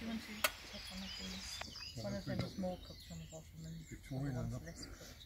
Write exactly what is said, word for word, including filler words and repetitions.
you want to take one of these? One of them is more cooked on the bottom and Victorian the and one's less cooked.